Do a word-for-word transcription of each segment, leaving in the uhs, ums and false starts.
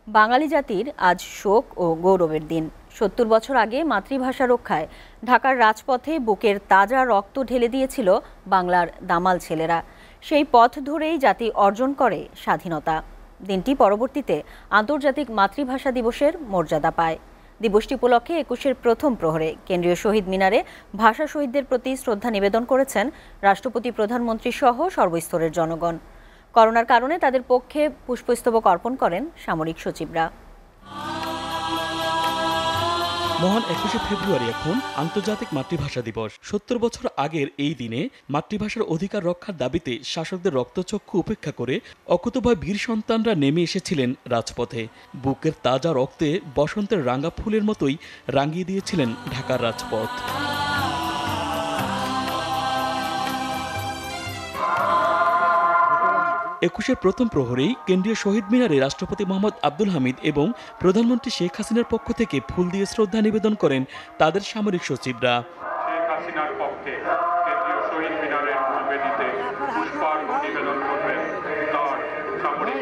বাঙালি জাতির আজ শোক ও গৌরবের দিন। সত্তর বছর আগে মাতৃভাষা রক্ষায় ঢাকার রাজপথে বুকের তাজা রক্ত ঢেলে দিয়েছিল বাংলার দামাল ছেলেরা। সেই পথ ধরেই জাতি অর্জন করে স্বাধীনতা। দিনটি পরবর্তীতে আন্তর্জাতিক মাতৃভাষা দিবসের মর্যাদা পায়। দিবসটি উপলক্ষে একুশের প্রথম প্রহরে কেন্দ্রীয় শহীদ মিনারে ভাষা শহীদদের প্রতি শ্রদ্ধা নিবেদন করেছেন রাষ্ট্রপতি, প্রধানমন্ত্রী সহ সর্বস্তরের জনগণ। করোনার কারণে তাদের পক্ষে পুষ্পস্তবক অর্পণ করেন সামরিক সচিবরা। মহান একুশে ফেব্রুয়ারি এখন আন্তর্জাতিক মাতৃভাষা দিবস। সত্তর বছর আগের এই দিনে মাতৃভাষার অধিকার রক্ষার দাবিতে শাসকদের রক্তচক্ষু উপেক্ষা করে অকুতোভয় বীর সন্তানরা নেমে এসেছিলেন রাজপথে। বুকের তাজা রক্তে বসন্তের রাঙা ফুলের মতোই রাঙিয়ে দিয়েছিলেন ঢাকার রাজপথ। একুশের প্রথম প্রহরেই কেন্দ্রীয় শহীদ মিনারে রাষ্ট্রপতি মোহাম্মদ আব্দুল হামিদ এবং প্রধানমন্ত্রী শেখ হাসিনার পক্ষ থেকে ফুল দিয়ে শ্রদ্ধা নিবেদন করেন তাদের সামরিক সচিবরা। শেখ হাসিনার পক্ষে কেন্দ্রীয় শহীদ মিনারের মূলবেদিতে পুষ্পার্ঘ্য নিবেদন করবেন তার সামরিক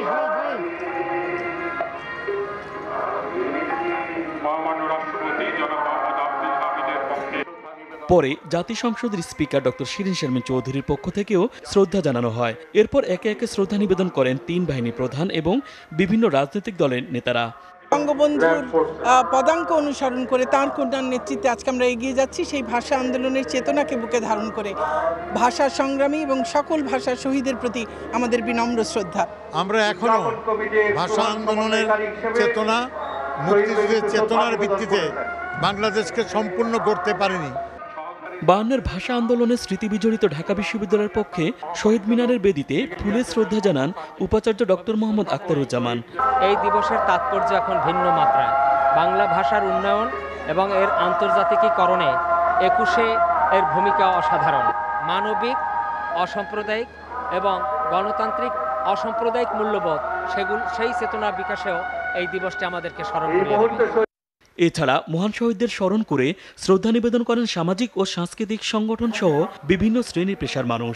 মহামান্য রাষ্ট্রপতি জনাব মোহাম্মদ আব্দুল হামিদের পক্ষে। পরে জাতীয় সংসদের স্পিকার ডক্টর শিরিন শারমিন চৌধুরীর পক্ষ থেকেও শ্রদ্ধা জানানো হয়। এরপর একে একে শ্রদ্ধা নিবেদন করেন তিন বাহিনী প্রধান এবং বিভিন্ন রাজনৈতিক দলের নেতারা। বঙ্গবন্ধুর পদাঙ্ক অনুসরণ করে তাঁর কন্যার নেতৃত্বে আজকে আমরা এগিয়ে যাচ্ছি সেই ভাষা আন্দোলনের চেতনাকে বুকে ধারণ করে। ভাষা সংগ্রামী এবং সকল ভাষা শহীদের প্রতি আমাদের বিনম্র শ্রদ্ধা। আমরা এখনো ভাষা আন্দোলনের চেতনা, মুক্তিযুদ্ধের চেতনার ভিত্তিতে বাংলাদেশকে সম্পূর্ণ গড়তে পারিনি। বায়ান্নের ভাষা আন্দোলনের স্মৃতি বিজড়িত ঢাকা বিশ্ববিদ্যালয়ের পক্ষে শহীদ মিনারের বেদিতে ফুলের শ্রদ্ধা জানান উপাচার্য ডক্টর মোহাম্মদ আখতারুজ্জামান। এই দিবসের তাৎপর্য এখন ভিন্ন মাত্রায়। বাংলা ভাষার উন্নয়ন এবং এর আন্তর্জাতিকীকরণে একুশে এর ভূমিকা অসাধারণ। মানবিক, অসাম্প্রদায়িক এবং গণতান্ত্রিক অসাম্প্রদায়িক মূল্যবোধ সেগুলো সেই চেতনা বিকাশেও এই দিবসটি আমাদেরকে স্মরণ করিয়ে দেবে। এছাড়া মহান শহীদদের স্মরণ করে শ্রদ্ধা নিবেদন করেন সামাজিক ও সাংস্কৃতিক সংগঠন সহ বিভিন্ন শ্রেণীর পেশার মানুষ।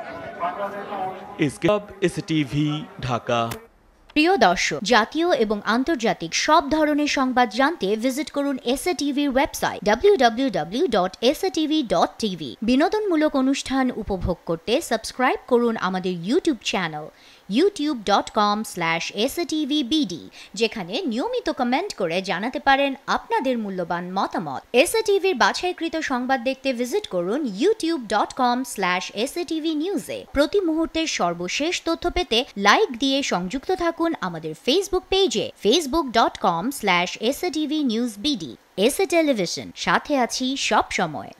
এসএটিভি ঢাকা। প্রিয় দর্শক, জাতীয় এবং আন্তর্জাতিক সব ধরনের সংবাদ জানতে ভিজিট করুন এসএটিভির website W W W dot S A T V dot TV. বিনোদনমূলক অনুষ্ঠান উপভোগ করতে সাবস্ক্রাইব করুন আমাদের YouTube channel YouTube dot com slash S A T V B D, যেখানে নিয়মিত কমেন্ট করে জানাতে পারেন আপনাদের মূল্যবান মতামত। এসএটিভির বাছাইকৃত সংবাদ দেখতে ভিজিট করুন YouTube dot com slash S A T V নিউজে। প্রতি মুহূর্তের সর্বশেষ তথ্য পেতে লাইক দিয়ে সংযুক্ত থাকুন আমাদের ফেসবুক পেজে Facebook dot com slash S A T V news BD. S A television, সাথে আছি সব সময়।